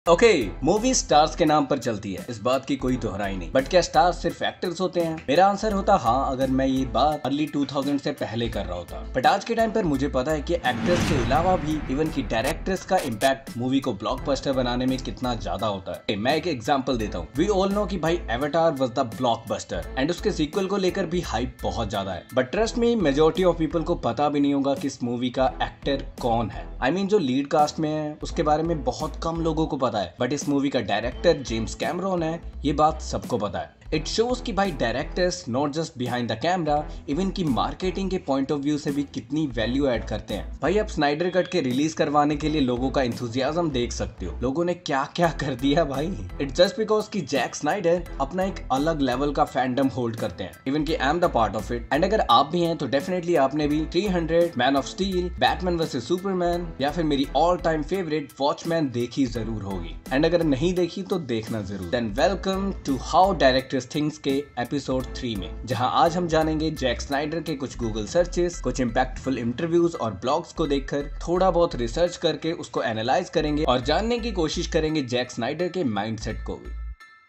Okay, movie stars के नाम पर चलती है, इस बात की कोई दोहराई नहीं। बट क्या स्टार्स सिर्फ एक्टर्स होते हैं? मेरा आंसर होता हाँ, अगर मैं ये बात अर्ली 2000 से पहले कर रहा होता। बट आज के टाइम पर मुझे पता है कि एक्टर्स के अलावा भी इवन की डायरेक्टर्स का इम्पैक्ट मूवी को ब्लॉकबस्टर बनाने में कितना ज्यादा होता है। मैं एक एग्जांपल देता हूँ। वी ऑल नो कि भाई Avatar was the blockbuster and उसके सीक्वल को लेकर भी हाइप बहुत ज्यादा है। But trust me, majority of people को पता भी नहीं होगा कि इस मूवी का एक्टर कौन है। आई मीन जो लीड कास्ट में है उसके बारे में बहुत कम लोगों को पता है। बट इस मूवी का डायरेक्टर जेम्स कैमरॉन है, ये बात सबको पता है। इट शोज कि भाई directors not just behind the camera, even की मार्केटिंग के पॉइंट ऑफ व्यू से भी कितनी वैल्यू ऐड करते हैं। भाई आप स्नाइडर कट के रिलीज करवाने के लिए लोगों का एंथुसियाज्म देख सकते हो, लोगों ने क्या क्या कर दिया भाई। इट्स जस्ट बिकॉज कि जैक स्नाइडर अपना एक अलग लेवल का फैंडम होल्ड करते हैं, इवन की I am the part of it. And अगर आप भी हैं तो डेफिनेटली आपने भी 300, Man of Steel, Batman versus Superman या फिर मेरी ऑल टाइम फेवरेट वॉचमैन देखी जरूर होगी। एंड अगर नहीं देखी तो देखना जरूर। Then welcome to how directors thinks के एपिसोड 3 में, जहां आज हम जानेंगे जैक स्नाइडर के कुछ गूगल सर्चेस, कुछ इंपैक्टफुल इंटरव्यूज और ब्लॉग्स को देखकर थोड़ा बहुत रिसर्च करके उसको एनालाइज करेंगे और जानने की कोशिश करेंगे जैक स्नाइडर के माइंडसेट को भी।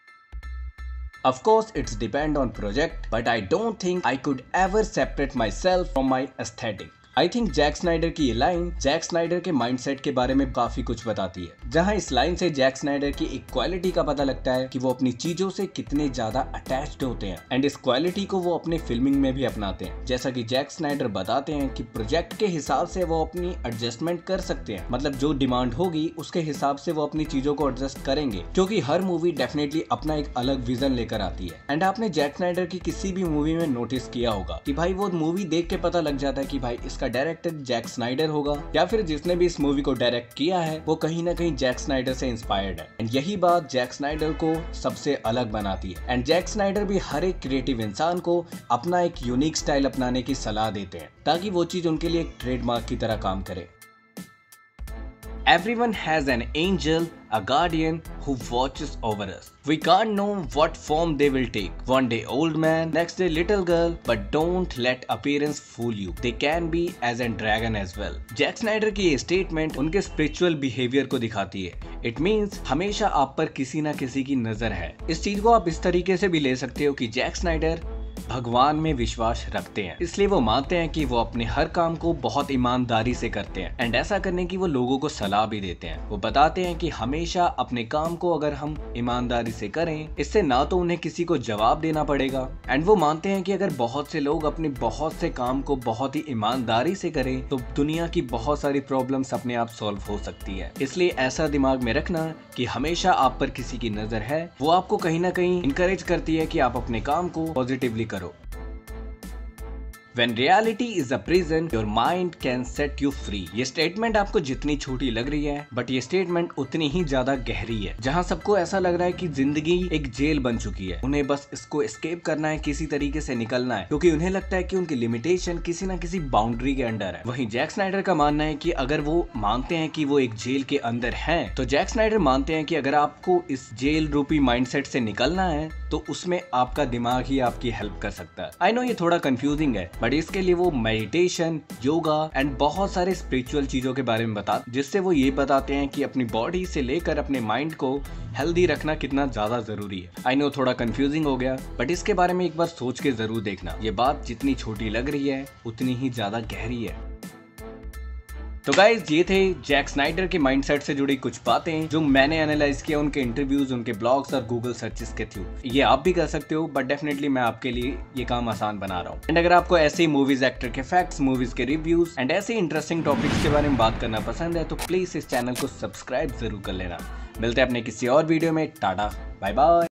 Of course, it's depend on project, but I don't think I could ever separate myself from my aesthetic. I think Jack Snyder की ये लाइन जैक स्नाइडर के माइंडसेट के बारे में काफी कुछ बताती है, जहां इस लाइन से जैक स्नाइडर की एक क्वालिटी का पता लगता है कि वो अपनी चीजों से कितने ज्यादा अटैच्ड होते हैं एंड इस क्वालिटी को वो अपने फिल्मिंग में भी अपनाते हैं। जैसा कि जैक स्नाइडर बताते हैं कि प्रोजेक्ट के हिसाब से वो अपनी एडजस्टमेंट कर सकते हैं, मतलब जो डिमांड होगी उसके हिसाब से वो अपनी चीजों को एडजस्ट करेंगे, क्योंकि हर मूवी डेफिनेटली अपना एक अलग विजन लेकर आती है। एंड आपने जैक स्नाइडर की किसी भी मूवी में नोटिस किया होगा कि भाई वो मूवी देख के पता लग जाता है कि भाई इसका डायरेक्टर जैक स्नाइडर होगा या फिर जिसने भी इस मूवी को डायरेक्ट किया है वो कहीं ना कहीं जैक स्नाइडर से इंस्पायर्ड है। एंड यही बात जैक स्नाइडर को सबसे अलग बनाती है। एंड जैक स्नाइडर भी हर एक क्रिएटिव इंसान को अपना एक यूनिक स्टाइल अपनाने की सलाह देते हैं ताकि वो चीज उनके लिए एक ट्रेडमार्क की तरह काम करे। Everyone has an angel, a guardian who watches over us. We can't know what form they will take. One day old man, next day little girl, but don't let appearance fool you. They can be as a dragon as well. Jack Snyder की ये statement उनके spiritual behaviour को दिखाती है। It means हमेशा आप पर किसी न किसी की नजर है। इस चीज को आप इस तरीके से भी ले सकते हो कि जैक स्नाइडर भगवान में विश्वास रखते हैं, इसलिए वो मानते हैं कि वो अपने हर काम को बहुत ईमानदारी से करते हैं। एंड ऐसा करने की वो लोगों को सलाह भी देते हैं। वो बताते हैं कि हमेशा अपने काम को अगर हम ईमानदारी से करें, इससे ना तो उन्हें किसी को जवाब देना पड़ेगा, एंड वो मानते हैं कि अगर बहुत से लोग अपने बहुत से काम को बहुत ही ईमानदारी से करें तो दुनिया की बहुत सारी प्रॉब्लम्स अपने आप सॉल्व हो सकती है। इसलिए ऐसा दिमाग में रखना कि हमेशा आप पर किसी की नजर है, वो आपको कहीं ना कहीं इनकरेज करती है कि आप अपने काम को पॉजिटिवली करो। When reality is a prison, your mind can set you free. ये स्टेटमेंट आपको जितनी छोटी लग रही है, बट ये स्टेटमेंट उतनी ही ज्यादा गहरी है। जहाँ सबको ऐसा लग रहा है कि जिंदगी एक जेल बन चुकी है, उन्हें बस इसको एस्केप करना है, किसी तरीके से निकलना है, क्योंकि उन्हें लगता है कि उनकी लिमिटेशन किसी न किसी बाउंड्री के अंडर है। वहीं जैक स्नाइडर का मानना है कि अगर वो मानते हैं कि वो एक जेल के अंदर हैं, तो जैक स्नाइडर मानते हैं कि अगर आपको इस जेल रूपी माइंडसेट से निकलना है तो उसमें आपका दिमाग ही आपकी हेल्प कर सकता है। आई नो ये थोड़ा कंफ्यूजिंग है, बट इसके लिए वो मेडिटेशन, योगा एंड बहुत सारे स्पिरिचुअल चीजों के बारे में जिससे वो ये बताते हैं कि अपनी बॉडी से लेकर अपने माइंड को हेल्दी रखना कितना ज्यादा जरूरी है। आई नो थोड़ा कंफ्यूजिंग हो गया, बट इसके बारे में एक बार सोच के जरूर देखना। ये बात जितनी छोटी लग रही है उतनी ही ज्यादा गहरी है। तो गाइज ये थे जैक स्नाइडर के माइंडसेट से जुड़ी कुछ बातें जो मैंने एनालाइज किया उनके इंटरव्यूज, उनके ब्लॉग्स और गूगल सर्चेस के थ्रू। ये आप भी कर सकते हो, बट डेफिनेटली मैं आपके लिए ये काम आसान बना रहा हूँ। एंड अगर आपको ऐसे मूवीज, एक्टर के फैक्ट्स, मूवीज के रिव्यूज एंड ऐसे इंटरेस्टिंग टॉपिक्स के बारे में बात करना पसंद है तो प्लीज इस चैनल को सब्सक्राइब जरूर कर लेना। मिलते हैं अपने किसी और वीडियो में। Tata, bye bye.